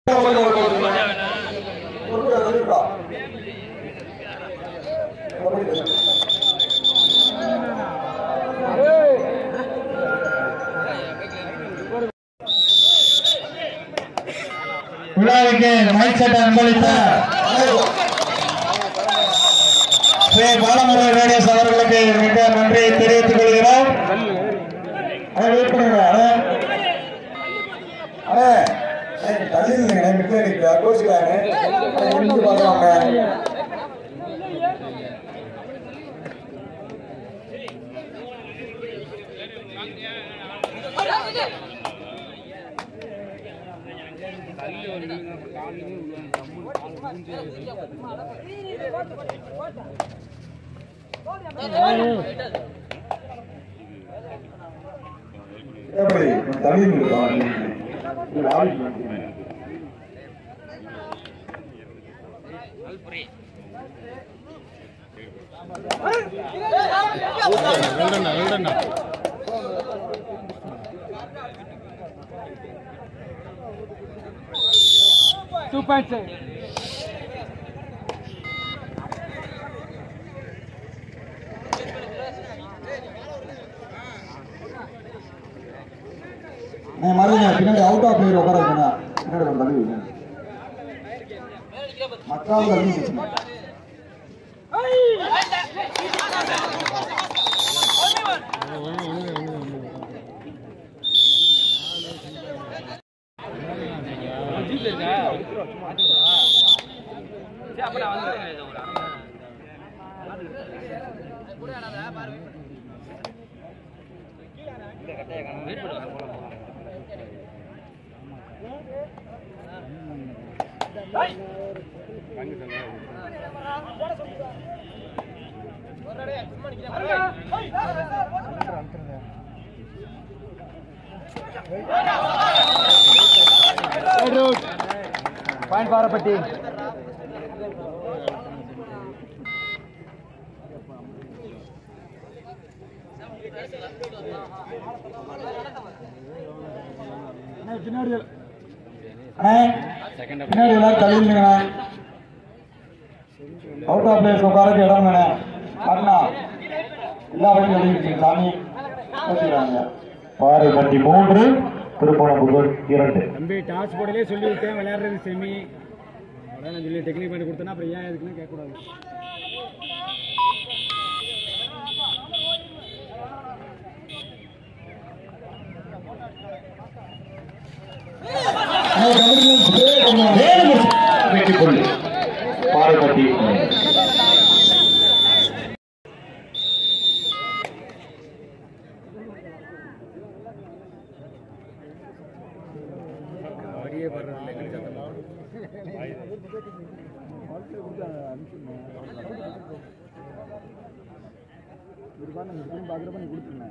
விழாவுக்கு mike set அன்பளித்த Shri Balamurugan radios அவர்களுக்கு மிக நன்றியை தெரிவித்துக் கொள்கிறோம். பின்னாடி அவுட் ஆஃப் பிளேயர் உட்கார பின்னாடி பாயிண்ட் பாரப்பட்டி பின்னாடி எல்லாம் தள்ளிங்க. அவுட் ஆஃப் பிளேஸ் உட்காரக்கு இடம் வேணும். அண்ணா எல்லா வழியும் எழுதிருக்கீங்க சாமி வச்சுக்கிறாங்க. பாறைப்பட்டி 3 திருப்பணம்புதூர் 2. தம்பி டாஸ் போடலே சொல்லி விட்டேன் விளையாடுறது செமி அதான் சொல்லி டெக்னிக் பண்ணி கொடுத்தேன்னா அப்புறம் ஏன் எதுக்குன்னு கேட்கக்கூடாது. பாறைப்பட்டி பாக்குற பண்ணி கொடுத்துருந்தேன்.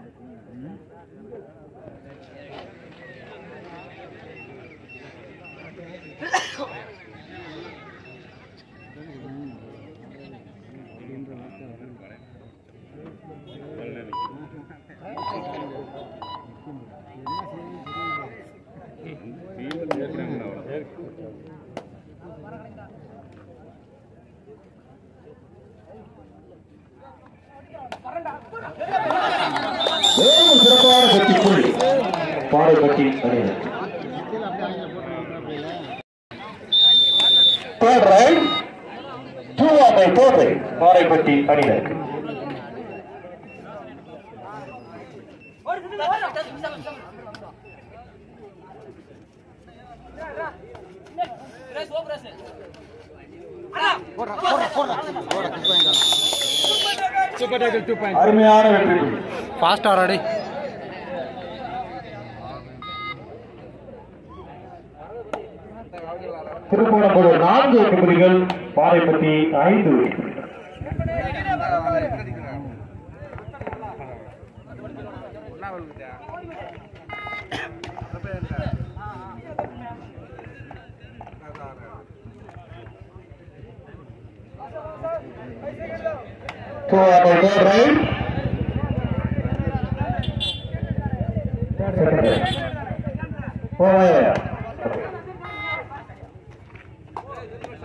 சிறப்பான பட்டி புள்ளி பாறைப்பட்டி அணியினர். தேர்ட் ரைட் 2/4 ரைட் பாறைப்பட்டி அணியினர். அருமையான வெற்றி ஃபாஸ்ட் ஆராடி திருப்பூர் 4 வெற்றிகள் பாறைப்பட்டி 5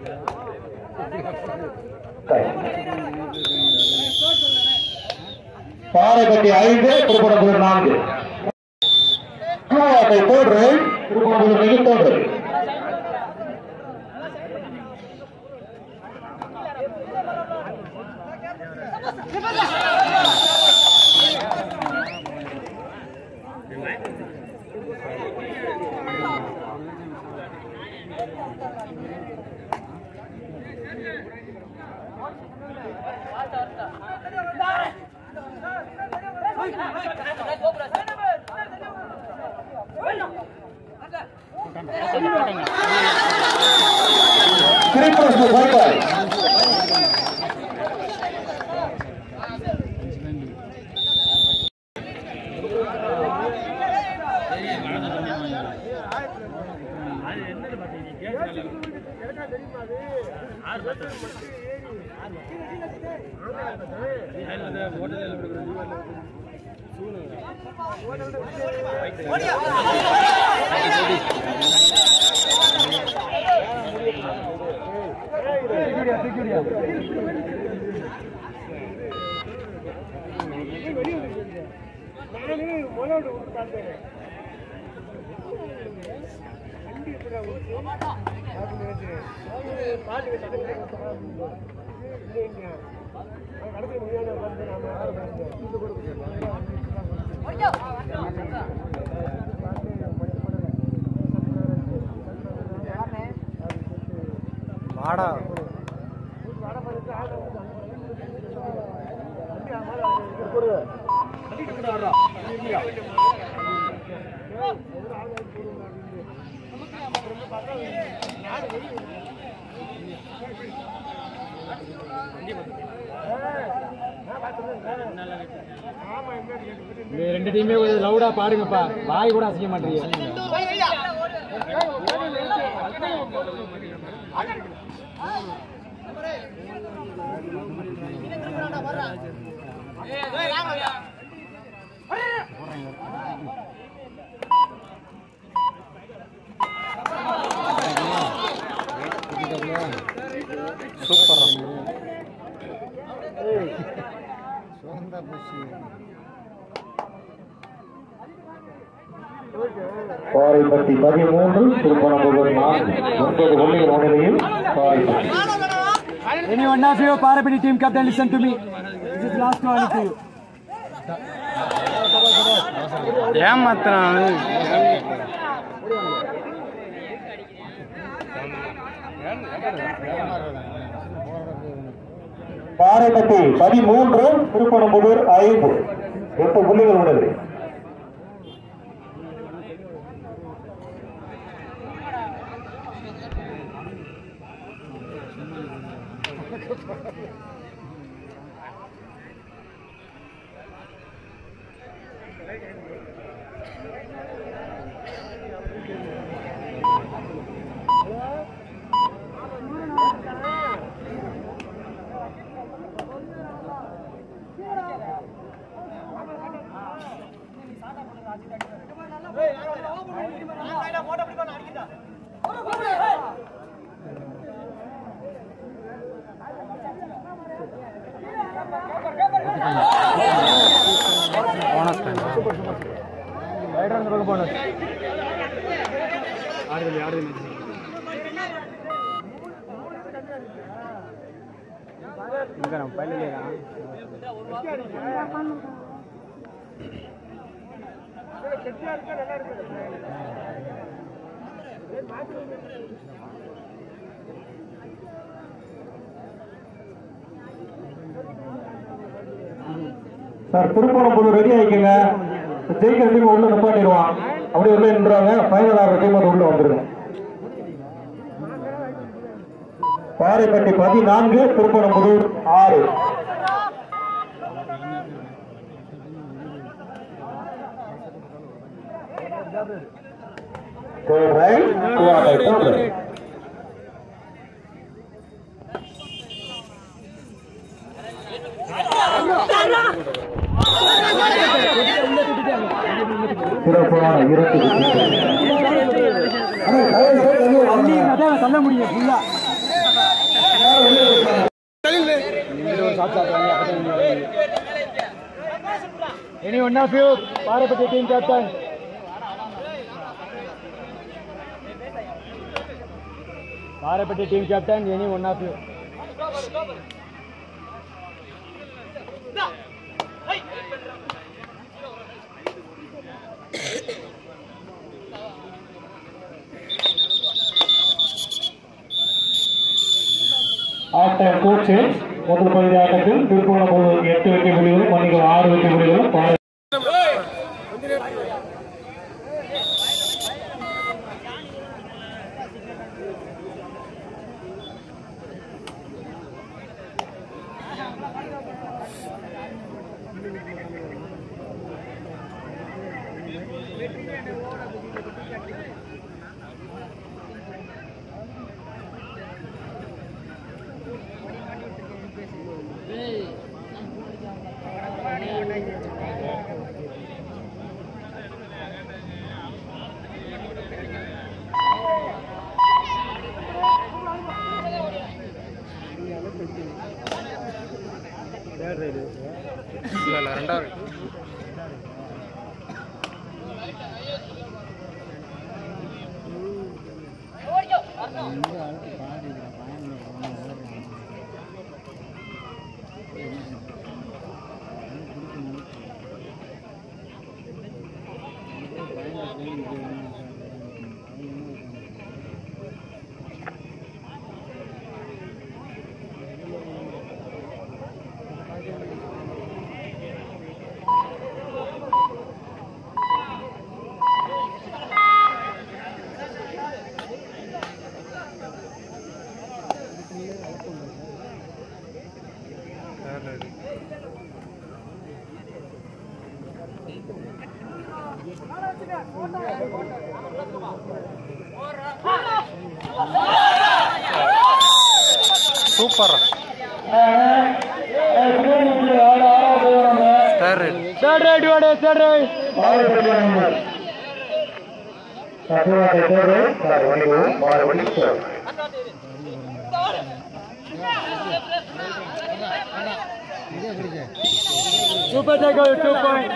பாறைப்பட்டி 5 திருப்பணம்புதூர் 4 தோன்று திருப்பணம்புதூர் தோன்று ரெண்டு டீமே லவுடா பாடுங்கப்பா, வாய் கூட அசைக்க மாட்டீங்க. பாறைப்பட்டி 13 திருப்பணம்புதூர் 4 9 கொள்ளையின் முன்னிலையில் Paraipatti. Any one of you Parapati team captain, listen to me. This is last one to you. ஏமாத்துறான். Paraipatti 13 திருப்பணம்புதூர் 5 8 புள்ளிகள் உள்ளது. சார் திருப்பணம்புதூர் ரெடி ஆகிக்கங்க. ஜெயிக்கிற டீம் உள்ள நிப்பாட்டிடுவான், அப்படி உள்ள நின்றாங்க. ஃபைனல் ஆகிற டீம் அது உள்ள வந்துருங்க. Paraipatti 14 திருப்பணம்புதூர் 6. Third right, 2 out of 3. சிறப்பான இரண்டு சொல்ல முடியும். ஒரு ஷாட் சாப்பிட்றாங்க. எனி ஒன் ஆஃப் யூ பாரபட்ச டீம் கேப்டன். பாரபட்ச team captain any one of you. After coach முதல் பகுதி ஆட்டத்தில் திருப்பூர் 8 வெற்றி புள்ளிகளும் மணிகள் 6 வெற்றி புள்ளிகளும் super. Third right. Super tackle, 2 point.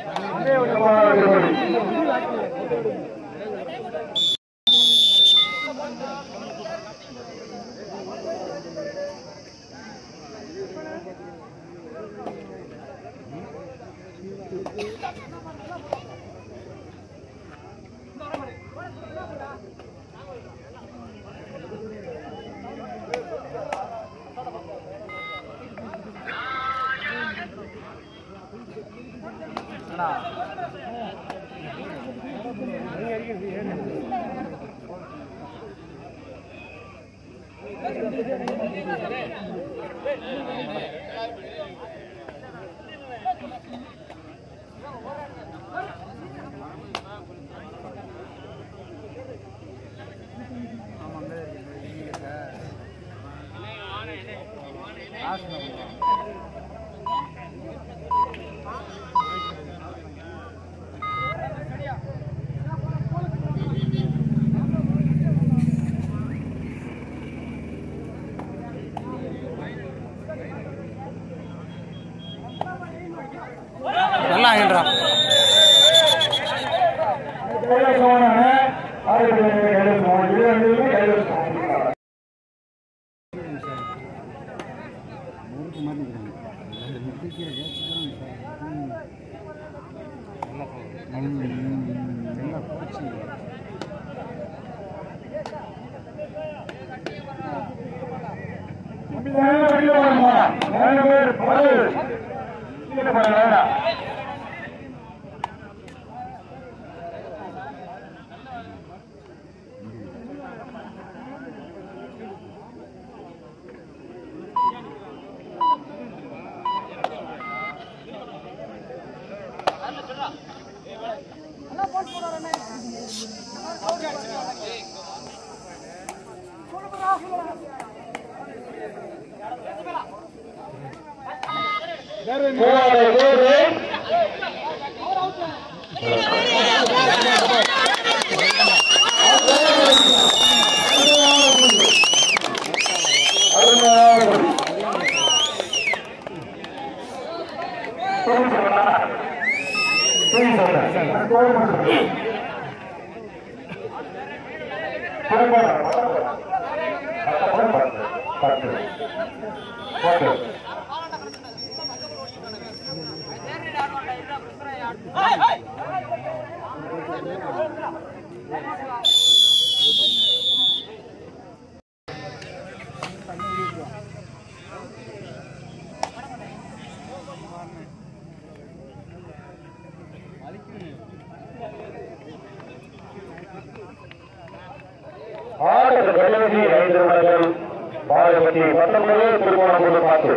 நல்லா ஆகிடுறா. கடைசி 5 நிமிடங்கள் பாரபட்சி 19 திருமணம் பார்த்து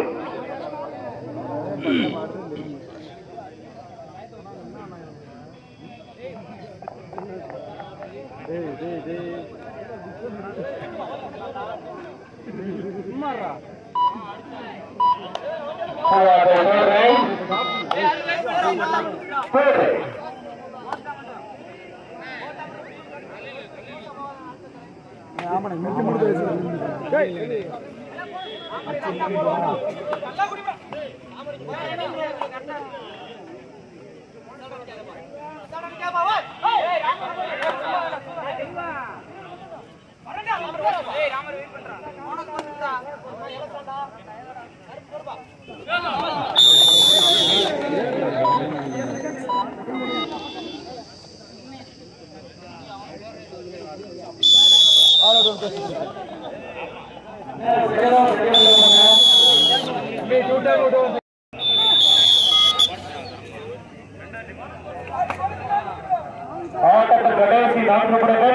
ஆட்டத்தில் கடைசி 4 நிமிடங்கள்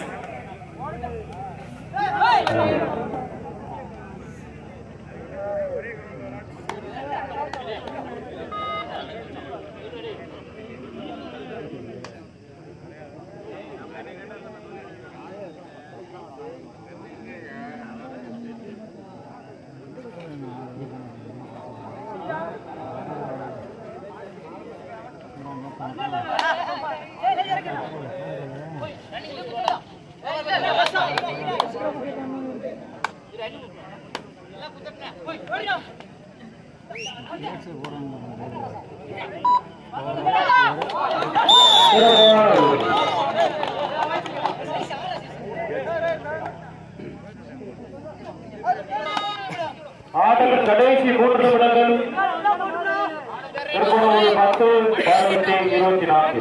ஆட்டத்தில் கடைசி 3 நிமிடங்கள் 10 24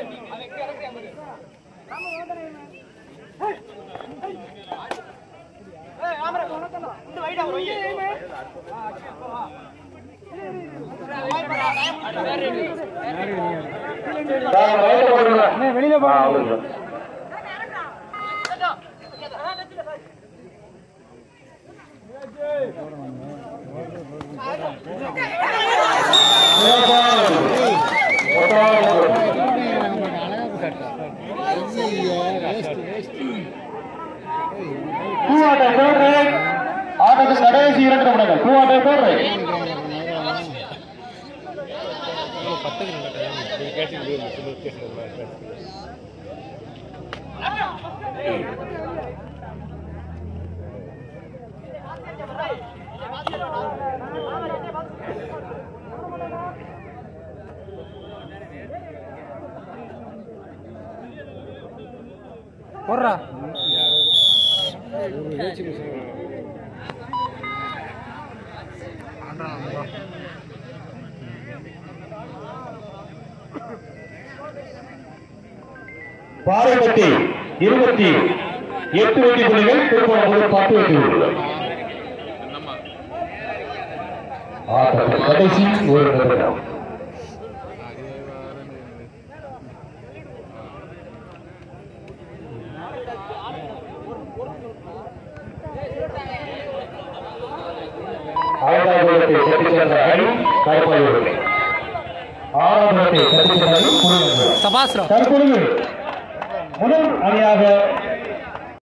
வெளியில ஆட்டத்தில் கடைசி 2 நிமிடங்கள் 2 ஆட்டத்தில் போடுறா பாரபட்சி 28 வெற்றி புள்ளிகள் திருப்பணம் 10 வெற்றி புள்ளிகள் ஆட்டத்தில் கடைசி 1 நிமிடம் ஐந்தாவதத்தை தட்டிச் சென்ற அணி கருப்பாயூர், 6ஆவதத்தை தட்டிச் சென்ற அணி சபாஸ்ரா தற்பொழுது முதல் அணியாக